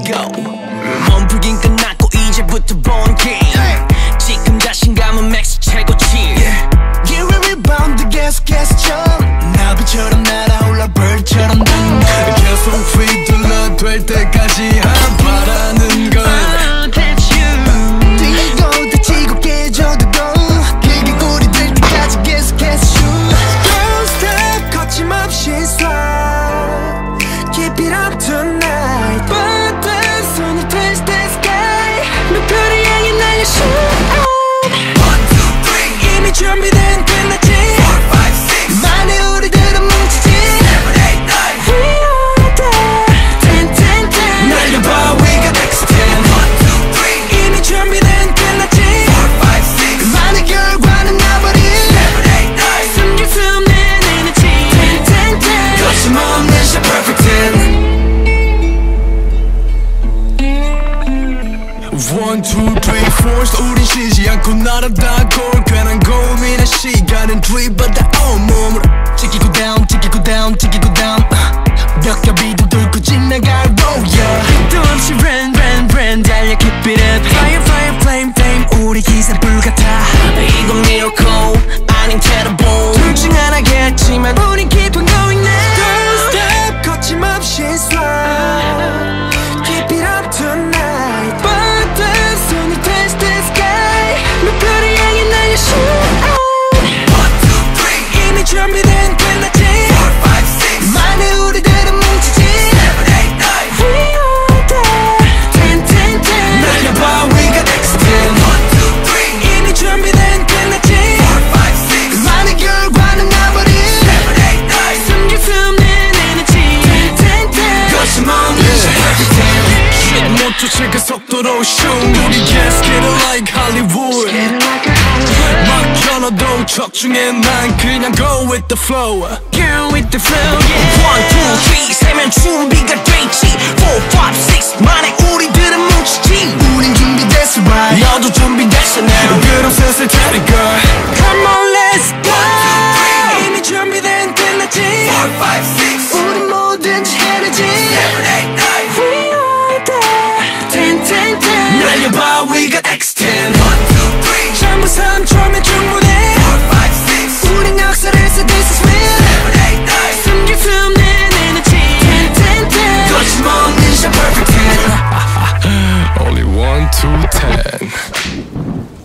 go. 몸풀긴 끝났고 이제부터 본 게임. 지금 자신감은 맥스 최고치. You will rebound 계속해서 나비처럼 날아올라 bird처럼 난 계속 휘둘러 될 때까지 바라는 걸. That's you. 뛰고 다치고 깨져도 그게 꼴이 될 때까지 계속해서 shoot. Don't stop 거침없이 swap. Keep it up tonight. But the sun will touch the sky. 목표를 향해 날려 shoot. 1, 2, 3 이미 준비된 끝났지. 4, 5, 6 만에 우리들은 뭉치지. 7, 8, 9 We are there. 10, 10, 10 날려봐 we got X10. 1, 2, 3 이미 준비된 끝났지. 4, 5, 6 그만의 결과는 나버린. 7, 8, 9 숨길 수 없는 에너지. 10, 10, 10 거침없는 샷 perfect 10. 1, 2, 3, 4 우린 쉬지 않고 날아다고. 괜한 고민의 시간은 뒤바다 온몸으로 지키고 down 지키고 down 지키고 down. 벽겹이도 뚫고 지나갈 road yeah. 또 없이 run run run 달려 keep it up. Fire fire flame flame 우리 기세는 불같아. 이건 miracle 아닌 terrible. 둘 중 하나겠지만 우린 keep on going now. Don't stop 거침없이 swap. Keep it up tonight. But the sun will touch the sky. 목표를 향해 날려 shoot. 1, 2, 3 이미 준비된 끝났지. 4, 5, 6 만에 우리들은 뭉치지. 7, 8, 9 We are there. 10, 10, 10 날려봐 we got X10. 1, 2, 3 이미 준비된 끝났지. 4, 5, 6 그만의 결과는 나버린. 7, 8, 9 숨길 수 없는 에너지. 10, 10, 10 거침없는 못 쫓을 그 속도로 shoot. 우리 yes get it like Hollywood. 막혀놔도 적중해 난 그냥 go with the flow. Girl with the flow yeah. 1, 2, 3 세면 준비가 됐지. 4, 5, 6 만에 우리들은 뭉치지. 우린 준비됐어 right. 너도 준비됐어 now. 그럼 슬슬 tell it girl. Come on let's go. 1, 2, 3 이미 준비된 끝났지. 4, 5, 6 우린 뭐든지 해내지. 7, 8, 9 We are there. 10, 10, 10 날려봐 we got X10. 1, 2, 3 전부 3초면 충분해. 4, 5, 6 우린 역사를 써 this is real. 7, 8, 9 숨길 수 없는 에너지. 10, 10, 10 거침없는 샷 perfect 10. Only 1, 2, 10